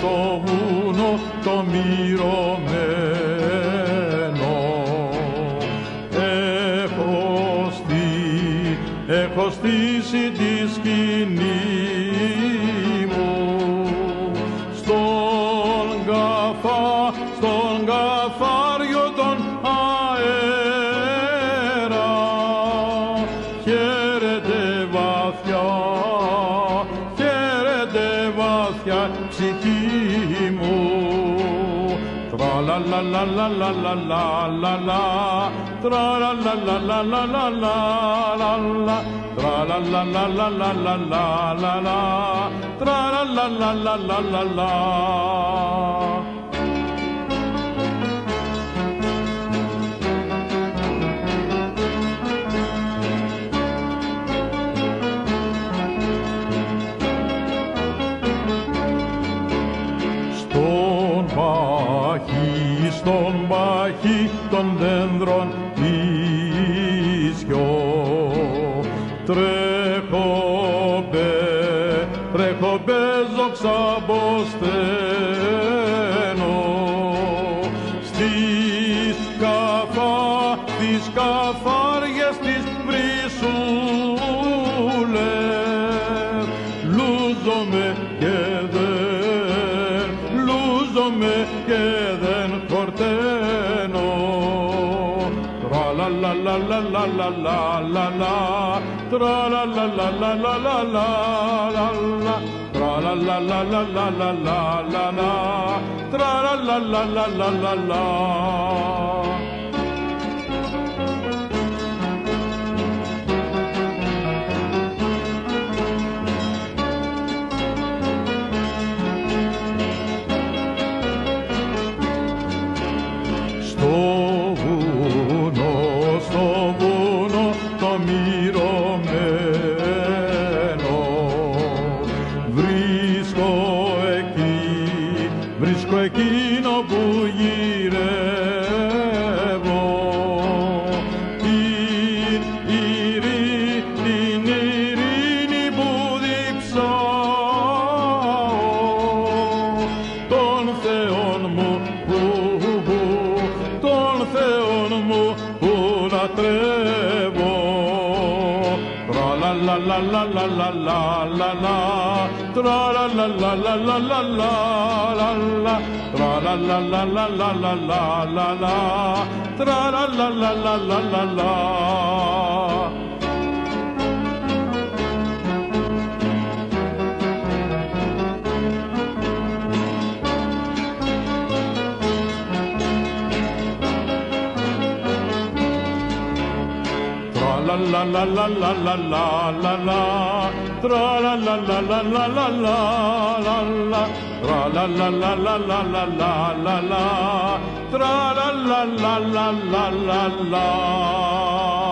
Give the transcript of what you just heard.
στο βουνό το μυρωμένο. Έχω στήσει τη σκηνή μου στον καφάριο τον αέρα. Χαίρετε βαθιά ψυχή μου. Tra-la-la-la-la-la-la-la-la, tra-la-la-la-la-la-la-la-la, tra-la-la-la-la-la-la-la-la, tra-la-la-la-la-la-la-la. Στον πάχη των δέντρων ίσιο τρέχω παίζω ξαμποσταίνω στις καφάριες τις βρυσούλες λούζομαι και δεν χορταίνω. Tra-la-la-la-la-la-la-la-la, tra-la-la-la-la-la-la-la-la, tra-la-la-la-la-la-la-la-la, tra-la-la-la-la-la-la-la. Στο βουνό το μυρωμένο βρίσκω εκείνο που γυρεύω, την ειρήνη που διψάω, τον Θεόν μου που λατρεύω. Tra-la-la-la-la-la-la-la-la, tra-la-la-la-la-la-la-la-la, tra-la-la-la-la-la-la-la-la, tra-la-la-la-la-la-la-la. Tra-la-la-la-la-la-la-la-la, tra-la-la-la-la-la-la-la-la, tra-la-la-la-la-la-la-la, tra-la-la-la-la-la-la.